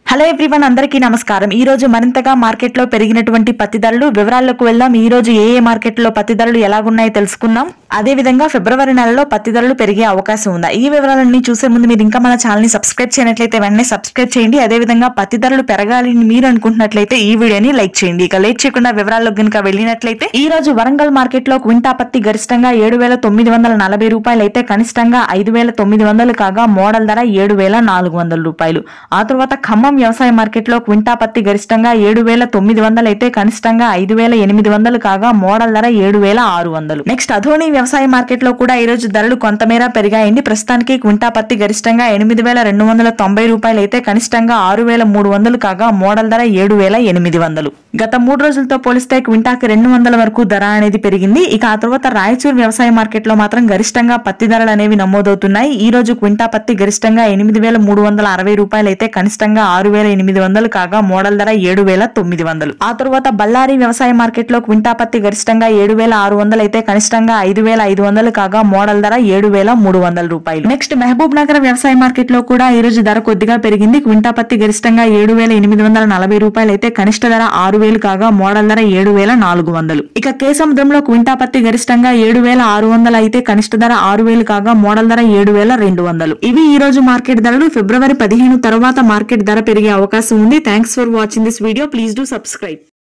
Hello everyone అందరికీ నమస్కారం। ఈ రోజు మరింతగా మార్కెట్ లో పెరిగినటువంటి పత్తి ధరలు వివరాల్లోకి వెళ్దాం। ఈ రోజు ఏ మార్కెట్ లో పత్తి ధరలు ఎలాగున్నాయో తెలుసుకుందాం। అదే విధంగా ఫిబ్రవరి నెలలో పత్తి ధరలు పెరిగే అవకాశం ఉందా? ఈ వివరాలన్నీ చూసే ముందు మీరు ఇంకా మన ఛానల్ ని సబ్స్క్రైబ్ చేయనట్లయితే వెంటనే సబ్స్క్రైబ్ చేయండి। అదే విధంగా పత్తి ధరలు పెరగాలి అని మీరు అనుకుంటున్నట్లయితే ఈ వీడియోని లైక్ చేయండి। ఇక లేట్ చేయకుండా వివరాల్లోకి గనుక వెళ్ళినట్లయితే ఈ రోజు వరంగల్ మార్కెట్ లో క్వింటా పత్తి గరిష్టంగా 7,940 రూపాయలు అయితే కనిష్టంగా 5,900 కాగా మోడల్ ధర 7,400 రూపాయలు। ఆ తర్వాత ఖమ్మం వ్యవసాయ మార్కెట్ లో క్వింటా పత్తి గరిష్టంగా 7,900 అయితే కనిష్టంగా 5,800 కాగా మోడల్ ధర 7,600। నెక్స్ట్ అధోని వ్యవసాయ మార్కెట్ లో కూడా ఈ రోజు ధరలు కొంతమేర పెరిగాయండి। ప్రస్తుతానికి క్వింటా పత్తి గరిష్టంగా 8,290 రూపాయలు అయితే కనిష్టంగా 6,300 కాగా మోడల్ ధర 7,800। గత 3 రోజులతో పోలిస్తే క్వింటాకి 200 వరకు ధర అనేది పెరిగింది। ఇక ఆ తర్వాత రాయచూర్ వ్యవసాయ మార్కెట్ లో మాత్రం గరిష్టంగా పత్తి ధరలు అనేవి నమోదవుతున్నాయి। ఈ రోజు క్వింటా పత్తి గరిష్టంగా 8,360 రూపాయలు అయితే కనిష్టంగా 6,800 కాగా మోడల్ ధర 7,900। ఆ తర్వాత బళ్ళారి వ్యవసాయ మార్కెట్ లో క్వింటా పత్తి గరిష్టంగా 7,600 అయితే కనిష్టంగా 5,500 కాగా మోడల్ ధర 7,300 రూపాయలు। నెక్స్ట్ మహబూబ్ నగర్ వ్యవసాయ మార్కెట్ లో కూడా ఈ రోజు ధర కొద్దిగా పెరిగింది। క్వింటా పత్తి గరిష్టంగా 7,840 రూపాయలు అయితే కనిష్ట ధర 6,000 కాగా మోడల్ ధర 7,400। ఇక కేసముద్రంలో క్వింటా పత్తి గరిష్టంగా 7,600 అయితే కనిష్ట ధర 6,000 కాగా మోడల్ ధర 7,200। ఇవి ఈ రోజు మార్కెట్ ధరలు। ఫిబ్రవరి 15 తర్వాత మార్కెట్ ధర పెరిగే అవకాశం ఉంది। Thanks for watching this video. Please do subscribe.